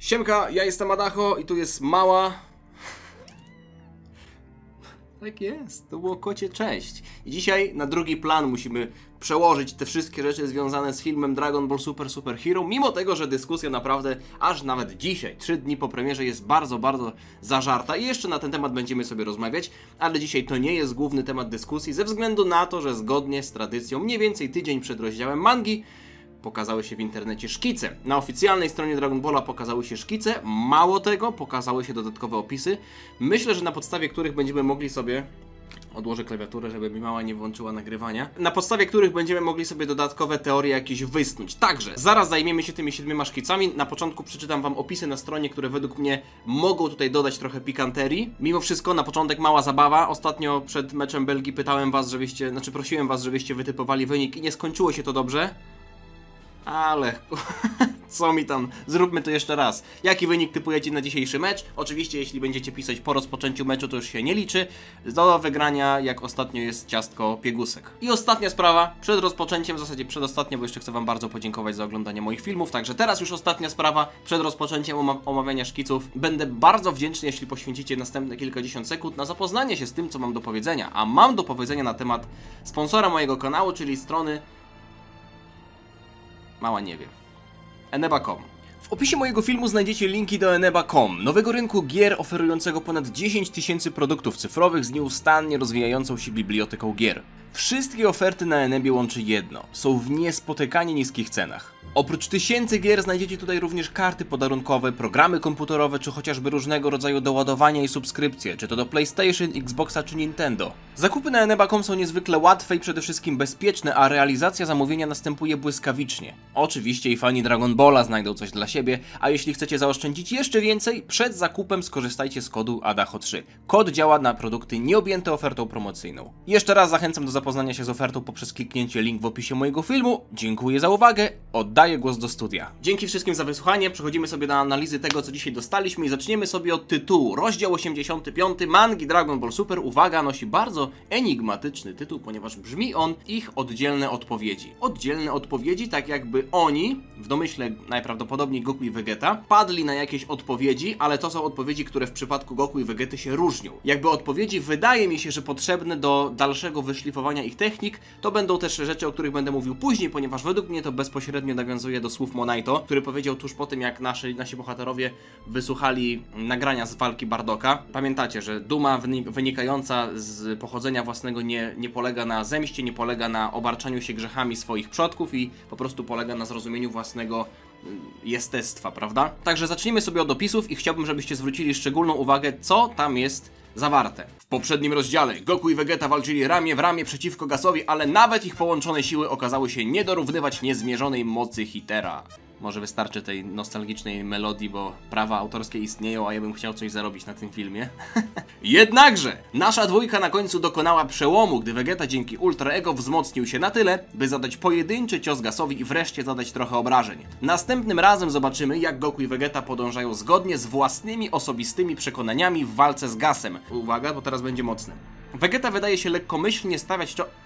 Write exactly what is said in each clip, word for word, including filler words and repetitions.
Siemka, ja jestem Adacho i tu jest mała... Tak jest, to było kocie cześć. I dzisiaj na drugi plan musimy przełożyć te wszystkie rzeczy związane z filmem Dragon Ball Super Super Hero, mimo tego, że dyskusja naprawdę aż nawet dzisiaj, trzy dni po premierze, jest bardzo, bardzo zażarta i jeszcze na ten temat będziemy sobie rozmawiać, ale dzisiaj to nie jest główny temat dyskusji, ze względu na to, że zgodnie z tradycją mniej więcej tydzień przed rozdziałem mangi pokazały się w internecie szkice. Na oficjalnej stronie Dragon Balla pokazały się szkice, mało tego, pokazały się dodatkowe opisy. Myślę, że na podstawie których będziemy mogli sobie... Odłożę klawiaturę, żeby mi mała nie włączyła nagrywania. Na podstawie których będziemy mogli sobie dodatkowe teorie jakieś wysnuć. Także zaraz zajmiemy się tymi siedmioma szkicami. Na początku przeczytam wam opisy na stronie, które według mnie mogą tutaj dodać trochę pikanterii. Mimo wszystko na początek mała zabawa. Ostatnio przed meczem Belgii pytałem was, żebyście... Znaczy prosiłem was, żebyście wytypowali wynik i nie skończyło się to dobrze. Ale... Co mi tam? Zróbmy to jeszcze raz. Jaki wynik typujecie na dzisiejszy mecz? Oczywiście, jeśli będziecie pisać po rozpoczęciu meczu, to już się nie liczy. Do wygrania, jak ostatnio, jest ciastko piegusek. I ostatnia sprawa, przed rozpoczęciem, w zasadzie przedostatnia, bo jeszcze chcę wam bardzo podziękować za oglądanie moich filmów. Także teraz już ostatnia sprawa, przed rozpoczęciem oma omawiania szkiców. Będę bardzo wdzięczny, jeśli poświęcicie następne kilkadziesiąt sekund na zapoznanie się z tym, co mam do powiedzenia. A mam do powiedzenia na temat sponsora mojego kanału, czyli strony... Mała nie wie. Eneba kropka com. W opisie mojego filmu znajdziecie linki do Eneba kropka com, nowego rynku gier oferującego ponad dziesięć tysięcy produktów cyfrowych z nieustannie rozwijającą się biblioteką gier. Wszystkie oferty na Enebie łączy jedno. Są w niespotykanie niskich cenach. Oprócz tysięcy gier znajdziecie tutaj również karty podarunkowe, programy komputerowe, czy chociażby różnego rodzaju doładowania i subskrypcje, czy to do PlayStation, Xboxa czy Nintendo. Zakupy na Eneba kropka com są niezwykle łatwe i przede wszystkim bezpieczne, a realizacja zamówienia następuje błyskawicznie. Oczywiście i fani Dragon Balla znajdą coś dla siebie, a jeśli chcecie zaoszczędzić jeszcze więcej, przed zakupem skorzystajcie z kodu Adacho trzy. Kod działa na produkty nieobjęte ofertą promocyjną. Jeszcze raz zachęcam do zapoznania się z ofertą poprzez kliknięcie link w opisie mojego filmu. Dziękuję za uwagę, oddaję głos do studia. Dzięki wszystkim za wysłuchanie, przechodzimy sobie do analizy tego, co dzisiaj dostaliśmy i zaczniemy sobie od tytułu. Rozdział osiemdziesiąty piąty mangi Dragon Ball Super, uwaga, nosi bardzo enigmatyczny tytuł, ponieważ brzmi on Ich oddzielne odpowiedzi. Oddzielne odpowiedzi, tak jakby oni, w domyśle najprawdopodobniej Goku i Vegeta, padli na jakieś odpowiedzi, ale to są odpowiedzi, które w przypadku Goku i Vegety się różnią. Jakby odpowiedzi wydaje mi się, że potrzebne do dalszego wyszlifowania ich technik, to będą też rzeczy, o których będę mówił później, ponieważ według mnie to bezpośrednio nawiązuje do słów Monaito, który powiedział tuż po tym, jak nasi, nasi bohaterowie wysłuchali nagrania z walki Bardoka. Pamiętacie, że duma wynikająca z pochodzenia własnego nie, nie polega na zemście, nie polega na obarczaniu się grzechami swoich przodków i po prostu polega na zrozumieniu własnego jestestwa, prawda? Także zacznijmy sobie od opisów i chciałbym, żebyście zwrócili szczególną uwagę, co tam jest zawarte. W poprzednim rozdziale Goku i Vegeta walczyli ramię w ramię przeciwko Gasowi, ale nawet ich połączone siły okazały się nie dorównywać niezmierzonej mocy Hitera. Może wystarczy tej nostalgicznej melodii, bo prawa autorskie istnieją, a ja bym chciał coś zarobić na tym filmie. Jednakże nasza dwójka na końcu dokonała przełomu, gdy Vegeta dzięki Ultra Ego wzmocnił się na tyle, by zadać pojedynczy cios Gasowi i wreszcie zadać trochę obrażeń. Następnym razem zobaczymy, jak Goku i Vegeta podążają zgodnie z własnymi osobistymi przekonaniami w walce z Gasem. Uwaga, bo teraz będzie mocne. Vegeta wydaje się lekkomyślnie stawiać czo...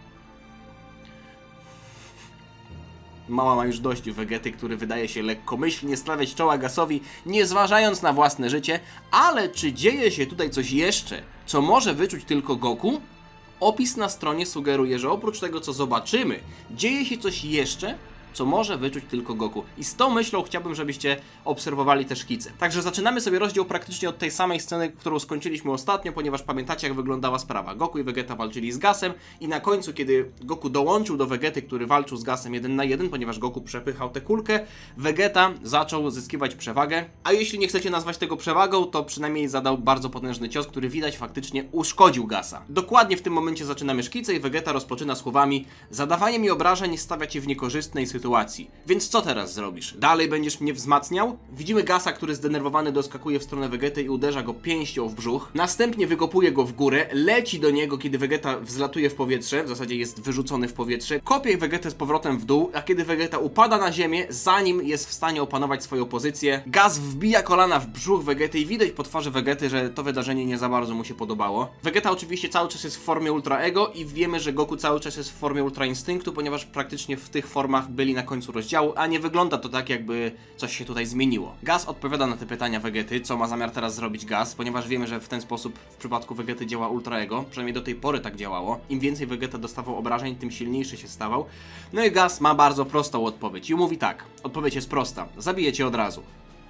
Mała ma już dość Vegety, który wydaje się lekkomyślnie stawiać czoła Gasowi, nie zważając na własne życie, ale czy dzieje się tutaj coś jeszcze, co może wyczuć tylko Goku? Opis na stronie sugeruje, że oprócz tego, co zobaczymy, dzieje się coś jeszcze, co może wyczuć tylko Goku. I z tą myślą chciałbym, żebyście obserwowali te szkice. Także zaczynamy sobie rozdział praktycznie od tej samej sceny, którą skończyliśmy ostatnio, ponieważ pamiętacie, jak wyglądała sprawa. Goku i Vegeta walczyli z Gasem i na końcu, kiedy Goku dołączył do Vegety, który walczył z Gasem jeden na jeden, ponieważ Goku przepychał tę kulkę, Vegeta zaczął zyskiwać przewagę. A jeśli nie chcecie nazwać tego przewagą, to przynajmniej zadał bardzo potężny cios, który widać faktycznie uszkodził Gasa. Dokładnie w tym momencie zaczynamy szkicę i Vegeta rozpoczyna słowami: zadawanie mi obrażeń stawia cię w niekorzystnej sytuacji. Sytuacji. Więc co teraz zrobisz? Dalej będziesz mnie wzmacniał? Widzimy Gasa, który zdenerwowany doskakuje w stronę Vegety i uderza go pięścią w brzuch. Następnie wykopuje go w górę, leci do niego, kiedy Vegeta wzlatuje w powietrze, w zasadzie jest wyrzucony w powietrze, kopie Vegetę z powrotem w dół, a kiedy Vegeta upada na ziemię, zanim jest w stanie opanować swoją pozycję, Gas wbija kolana w brzuch Vegety i widać po twarzy Vegety, że to wydarzenie nie za bardzo mu się podobało. Vegeta oczywiście cały czas jest w formie Ultra Ego i wiemy, że Goku cały czas jest w formie Ultra Instynktu, ponieważ praktycznie w tych formach byli zauważyli na końcu rozdziału, a nie wygląda to tak, jakby coś się tutaj zmieniło. Gus odpowiada na te pytania Vegety, co ma zamiar teraz zrobić Gus, ponieważ wiemy, że w ten sposób w przypadku Vegety działa Ultra Ego, przynajmniej do tej pory tak działało. Im więcej Vegeta dostawał obrażeń, tym silniejszy się stawał. No i Gus ma bardzo prostą odpowiedź i mówi tak, odpowiedź jest prosta, zabiję cię od razu.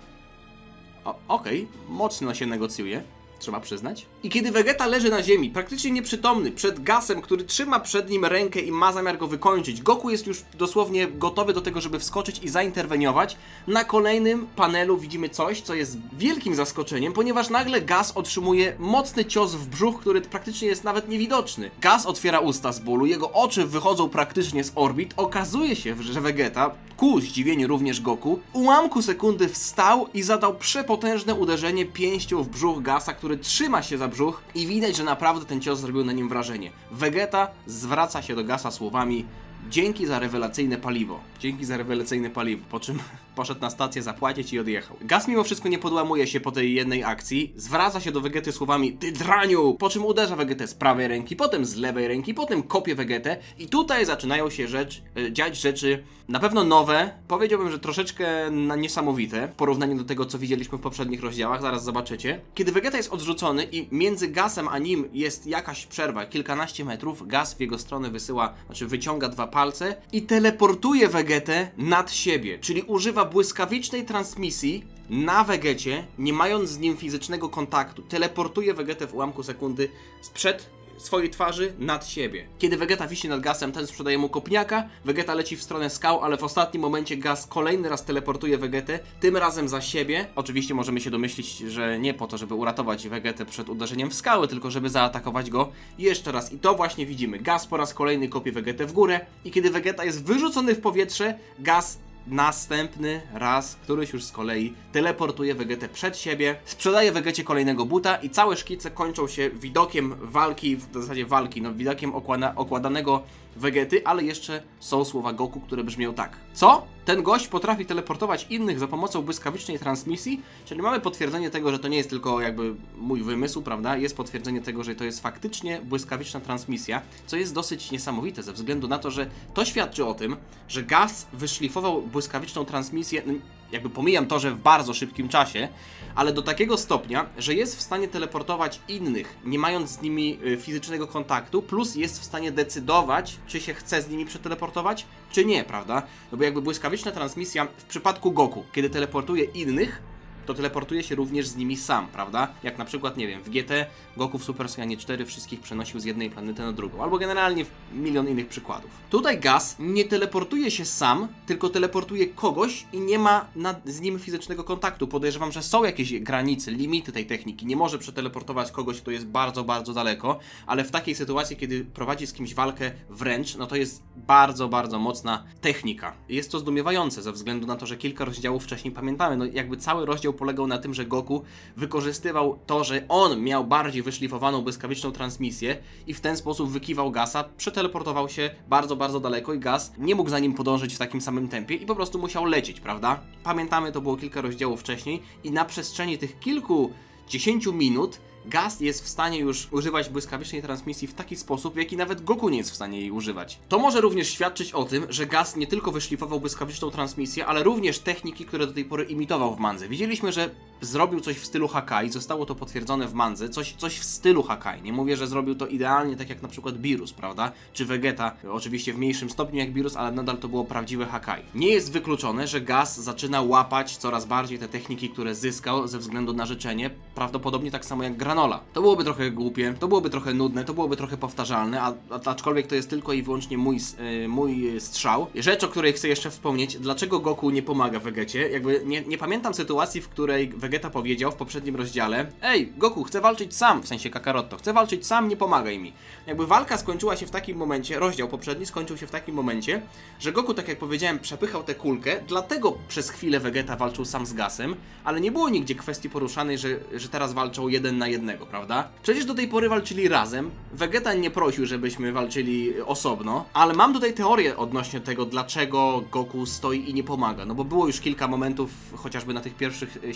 Okej, okay. Mocno się negocjuje, trzeba przyznać. I kiedy Vegeta leży na ziemi, praktycznie nieprzytomny, przed Gusem, który trzyma przed nim rękę i ma zamiar go wykończyć, Goku jest już dosłownie gotowy do tego, żeby wskoczyć i zainterweniować. Na kolejnym panelu widzimy coś, co jest wielkim zaskoczeniem, ponieważ nagle Gus otrzymuje mocny cios w brzuch, który praktycznie jest nawet niewidoczny. Gus otwiera usta z bólu, jego oczy wychodzą praktycznie z orbit. Okazuje się, że Vegeta, ku zdziwieniu również Goku, w ułamku sekundy wstał i zadał przepotężne uderzenie pięścią w brzuch Gusa, który trzyma się za brzuch i widać, że naprawdę ten cios zrobił na nim wrażenie. Vegeta zwraca się do Gusa słowami: dzięki za rewelacyjne paliwo. Dzięki za rewelacyjne paliwo, po czym poszedł na stację zapłacić i odjechał. Gus mimo wszystko nie podłamuje się po tej jednej akcji, zwraca się do Vegety słowami: ty draniu! Po czym uderza Vegetę z prawej ręki, potem z lewej ręki, potem kopie Vegetę i tutaj zaczynają się rzecz, e, dziać rzeczy na pewno nowe, powiedziałbym, że troszeczkę na niesamowite w porównaniu do tego, co widzieliśmy w poprzednich rozdziałach, zaraz zobaczycie. Kiedy Vegeta jest odrzucony i między Gusem a nim jest jakaś przerwa, kilkanaście metrów, Gus w jego stronę wysyła, znaczy wyciąga dwa palce i teleportuje Vegetę nad siebie, czyli używa błyskawicznej transmisji na Vegecie, nie mając z nim fizycznego kontaktu. Teleportuje Vegetę w ułamku sekundy sprzed swojej twarzy nad siebie. Kiedy Vegeta wisi nad Gusem, ten sprzedaje mu kopniaka, Vegeta leci w stronę skał, ale w ostatnim momencie Gus kolejny raz teleportuje Vegetę, tym razem za siebie. Oczywiście możemy się domyślić, że nie po to, żeby uratować Vegetę przed uderzeniem w skały, tylko żeby zaatakować go jeszcze raz. I to właśnie widzimy. Gus po raz kolejny kopie Vegetę w górę i kiedy Vegeta jest wyrzucony w powietrze, Gus następny raz, któryś już z kolei teleportuje Vegetę przed siebie, sprzedaje Vegecie kolejnego buta i całe szkice kończą się widokiem walki, w zasadzie walki, no widokiem okłada, okładanego Vegety, ale jeszcze są słowa Goku, które brzmią tak. Co? Ten gość potrafi teleportować innych za pomocą błyskawicznej transmisji? Czyli mamy potwierdzenie tego, że to nie jest tylko jakby mój wymysł, prawda? Jest potwierdzenie tego, że to jest faktycznie błyskawiczna transmisja, co jest dosyć niesamowite ze względu na to, że to świadczy o tym, że Gus wyszlifował błyskawiczną transmisję, jakby pomijam to, że w bardzo szybkim czasie, ale do takiego stopnia, że jest w stanie teleportować innych, nie mając z nimi fizycznego kontaktu, plus jest w stanie decydować, czy się chce z nimi przeteleportować, czy nie, prawda? No bo jakby błyskawiczna transmisja w przypadku Goku, kiedy teleportuje innych, to teleportuje się również z nimi sam, prawda? Jak na przykład, nie wiem, w G T Goku w Super Saiyanie cztery wszystkich przenosił z jednej planety na drugą, albo generalnie milion innych przykładów. Tutaj Gus nie teleportuje się sam, tylko teleportuje kogoś i nie ma nad, z nim fizycznego kontaktu. Podejrzewam, że są jakieś granice, limity tej techniki. Nie może przeteleportować kogoś, kto jest bardzo, bardzo daleko, ale w takiej sytuacji, kiedy prowadzi z kimś walkę wręcz, no to jest bardzo, bardzo mocna technika. Jest to zdumiewające ze względu na to, że kilka rozdziałów wcześniej pamiętamy, no jakby cały rozdział polegał na tym, że Goku wykorzystywał to, że on miał bardziej wyszlifowaną błyskawiczną transmisję i w ten sposób wykiwał Gusa, przeteleportował się bardzo, bardzo daleko i Gus nie mógł za nim podążyć w takim samym tempie i po prostu musiał lecieć, prawda? Pamiętamy, to było kilka rozdziałów wcześniej i na przestrzeni tych kilkudziesięciu minut Gus jest w stanie już używać błyskawicznej transmisji w taki sposób, w jaki nawet Goku nie jest w stanie jej używać. To może również świadczyć o tym, że Gus nie tylko wyszlifował błyskawiczną transmisję, ale również techniki, które do tej pory imitował w mandze. Widzieliśmy, że zrobił coś w stylu Hakai, zostało to potwierdzone w mandze, coś, coś w stylu Hakai. Nie mówię, że zrobił to idealnie, tak jak na przykład Beerus, prawda? Czy Vegeta, oczywiście w mniejszym stopniu jak Beerus, ale nadal to było prawdziwe Hakai. Nie jest wykluczone, że Gus zaczyna łapać coraz bardziej te techniki, które zyskał ze względu na życzenie, prawdopodobnie tak samo jak Granola. To byłoby trochę głupie, to byłoby trochę nudne, to byłoby trochę powtarzalne, a, a aczkolwiek to jest tylko i wyłącznie mój, yy, mój strzał. Rzecz, o której chcę jeszcze wspomnieć, dlaczego Goku nie pomaga Vegecie. Jakby nie, nie pamiętam sytuacji, w której Vegeta powiedział w poprzednim rozdziale: ej, Goku, chcę walczyć sam, w sensie Kakarotto, chcę walczyć sam, nie pomagaj mi. Jakby walka skończyła się w takim momencie, rozdział poprzedni skończył się w takim momencie, że Goku, tak jak powiedziałem, przepychał tę kulkę, dlatego przez chwilę Vegeta walczył sam z Gusem, ale nie było nigdzie kwestii poruszanej, że, że teraz walczą jeden na jednego, prawda? Przecież do tej pory walczyli razem, Vegeta nie prosił, żebyśmy walczyli osobno, ale mam tutaj teorię odnośnie tego, dlaczego Goku stoi i nie pomaga, no bo było już kilka momentów, chociażby na tych pierwszych siedmiu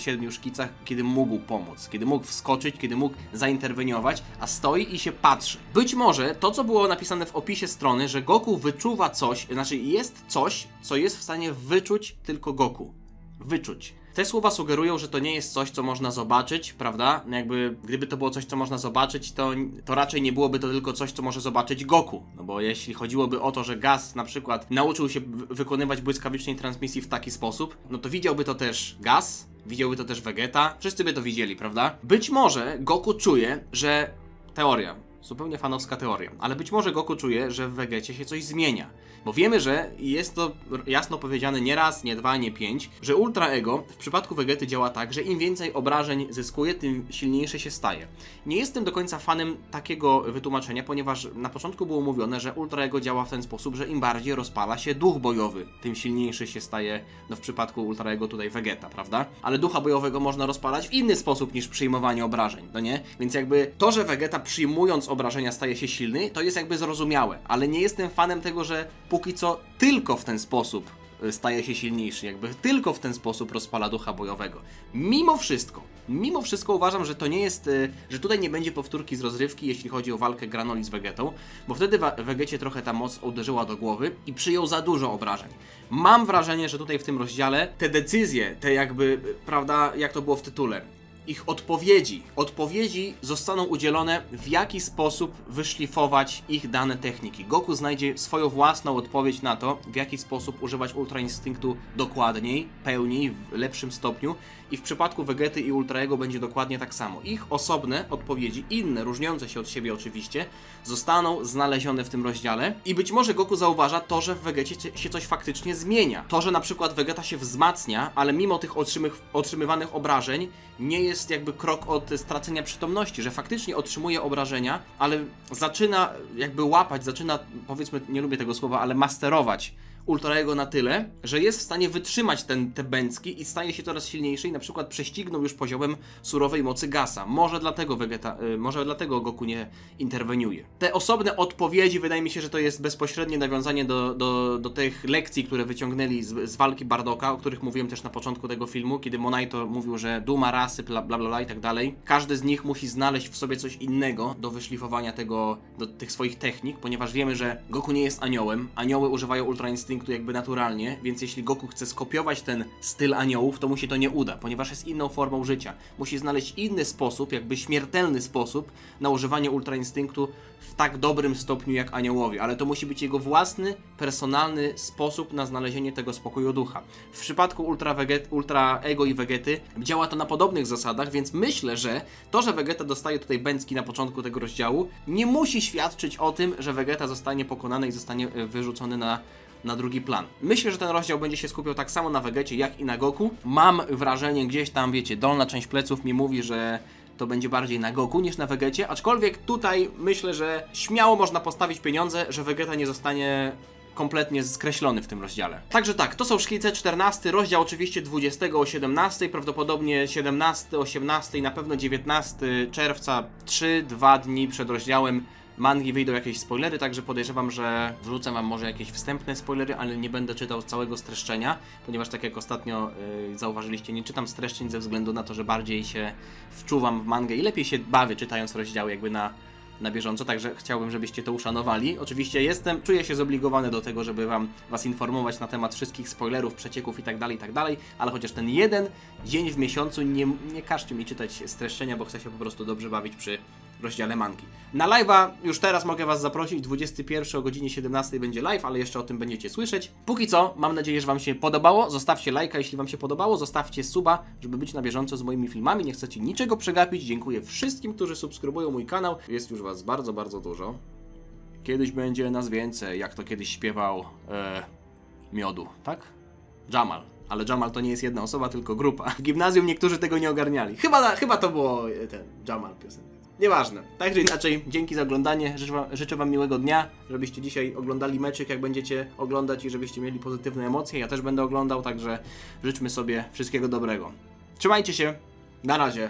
szkicach, kiedy mógł pomóc, kiedy mógł wskoczyć, kiedy mógł zainterweniować, a stoi i się patrzy. Być może to, co było napisane w opisie strony, że Goku wyczuwa coś, znaczy jest coś, co jest w stanie wyczuć tylko Goku. Wyczuć. Te słowa sugerują, że to nie jest coś, co można zobaczyć, prawda? Jakby, gdyby to było coś, co można zobaczyć, to, to raczej nie byłoby to tylko coś, co może zobaczyć Goku. No bo jeśli chodziłoby o to, że Gas na przykład nauczył się wykonywać błyskawicznej transmisji w taki sposób, no to widziałby to też Gas, widziałby to też Vegeta, wszyscy by to widzieli, prawda? Być może Goku czuje, że... Teoria. Zupełnie fanowska teoria. Ale być może Goku czuje, że w Vegecie się coś zmienia. Bo wiemy, że jest to jasno powiedziane nie raz, nie dwa, nie pięć, że Ultra Ego w przypadku Vegety działa tak, że im więcej obrażeń zyskuje, tym silniejszy się staje. Nie jestem do końca fanem takiego wytłumaczenia, ponieważ na początku było mówione, że Ultra Ego działa w ten sposób, że im bardziej rozpala się duch bojowy, tym silniejszy się staje, no w przypadku Ultra Ego tutaj Vegeta, prawda? Ale ducha bojowego można rozpalać w inny sposób niż przyjmowanie obrażeń, no nie? Więc jakby to, że Vegeta przyjmując obrażenia staje się silny, to jest jakby zrozumiałe, ale nie jestem fanem tego, że póki co tylko w ten sposób staje się silniejszy, jakby tylko w ten sposób rozpala ducha bojowego. Mimo wszystko, mimo wszystko uważam, że to nie jest, że tutaj nie będzie powtórki z rozrywki, jeśli chodzi o walkę Granoli z Vegetą, bo wtedy Vegecie trochę ta moc uderzyła do głowy i przyjął za dużo obrażeń. Mam wrażenie, że tutaj w tym rozdziale te decyzje, te jakby, prawda, jak to było w tytule, ich odpowiedzi, odpowiedzi zostaną udzielone, w jaki sposób wyszlifować ich dane techniki. Goku znajdzie swoją własną odpowiedź na to, w jaki sposób używać Ultra Instynktu dokładniej, pełniej, w lepszym stopniu. I w przypadku Vegety i Ultra Ego będzie dokładnie tak samo. Ich osobne odpowiedzi, inne, różniące się od siebie oczywiście, zostaną znalezione w tym rozdziale. I być może Goku zauważa to, że w Vegecie się coś faktycznie zmienia. To, że na przykład Vegeta się wzmacnia, ale mimo tych otrzymych, otrzymywanych obrażeń nie jest jakby krok od stracenia przytomności, że faktycznie otrzymuje obrażenia, ale zaczyna jakby łapać, zaczyna, powiedzmy, nie lubię tego słowa, ale masterować Ultra Ego na tyle, że jest w stanie wytrzymać ten, te bęcki i staje się coraz silniejszy i na przykład prześcignął już poziomem surowej mocy Gasa. Może dlatego Vegeta, y, może dlatego Goku nie interweniuje. Te osobne odpowiedzi, wydaje mi się, że to jest bezpośrednie nawiązanie do, do, do tych lekcji, które wyciągnęli z, z walki Bardoka, o których mówiłem też na początku tego filmu, kiedy Monaito mówił, że duma rasy, bla bla bla i tak dalej. Każdy z nich musi znaleźć w sobie coś innego do wyszlifowania tego, do tych swoich technik, ponieważ wiemy, że Goku nie jest aniołem. Anioły używają Ultra Instynktu jakby naturalnie, więc jeśli Goku chce skopiować ten styl aniołów, to mu się to nie uda, ponieważ jest inną formą życia. Musi znaleźć inny sposób, jakby śmiertelny sposób na używanie Ultra Instynktu w tak dobrym stopniu jak aniołowie, ale to musi być jego własny, personalny sposób na znalezienie tego spokoju ducha. W przypadku Ultra, Veget, Ultra Ego i Vegety działa to na podobnych zasadach, więc myślę, że to, że Vegeta dostaje tutaj bęcki na początku tego rozdziału, nie musi świadczyć o tym, że Vegeta zostanie pokonany i zostanie wyrzucony na na drugi plan. Myślę, że ten rozdział będzie się skupiał tak samo na Vegecie, jak i na Goku. Mam wrażenie, gdzieś tam, wiecie, dolna część pleców mi mówi, że to będzie bardziej na Goku niż na Vegecie, aczkolwiek tutaj myślę, że śmiało można postawić pieniądze, że Vegeta nie zostanie kompletnie skreślony w tym rozdziale. Także tak, to są szkice, czternasty rozdział, oczywiście dwudziestego o siedemnastej, prawdopodobnie siedemnasty, osiemnasty i na pewno dziewiętnastego czerwca, trzy dwa dni przed rozdziałem mangi wyjdą jakieś spoilery, także podejrzewam, że wrzucę wam może jakieś wstępne spoilery, ale nie będę czytał całego streszczenia, ponieważ tak jak ostatnio yy, zauważyliście, nie czytam streszczeń ze względu na to, że bardziej się wczuwam w mangę i lepiej się bawię czytając rozdziały jakby na, na bieżąco, także chciałbym, żebyście to uszanowali. Oczywiście jestem, czuję się zobligowany do tego, żeby wam was informować na temat wszystkich spoilerów, przecieków i tak dalej, i tak dalej, ale chociaż ten jeden dzień w miesiącu nie, nie każcie mi czytać streszczenia, bo chcę się po prostu dobrze bawić przy rozdziale mangi. Na live'a już teraz mogę was zaprosić, dwudziestego pierwszego o godzinie siedemnastej będzie live, ale jeszcze o tym będziecie słyszeć. Póki co, mam nadzieję, że wam się podobało. Zostawcie lajka, jeśli wam się podobało, zostawcie suba, żeby być na bieżąco z moimi filmami. Nie chcecie niczego przegapić. Dziękuję wszystkim, którzy subskrybują mój kanał. Jest już was bardzo, bardzo dużo. Kiedyś będzie nas więcej, jak to kiedyś śpiewał e, Miodu, tak? Jamal. Ale Jamal to nie jest jedna osoba, tylko grupa. W gimnazjum niektórzy tego nie ogarniali. Chyba, chyba to było ten Jamal piosenka. Nieważne. Tak czy inaczej, dzięki za oglądanie. Życzę wam, życzę wam miłego dnia, żebyście dzisiaj oglądali meczyk, jak będziecie oglądać i żebyście mieli pozytywne emocje. Ja też będę oglądał, także życzmy sobie wszystkiego dobrego. Trzymajcie się. Na razie.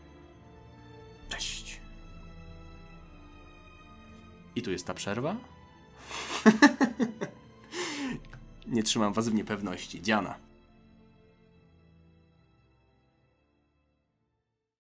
Cześć. I tu jest ta przerwa? Nie trzymam was w niepewności. Dziana.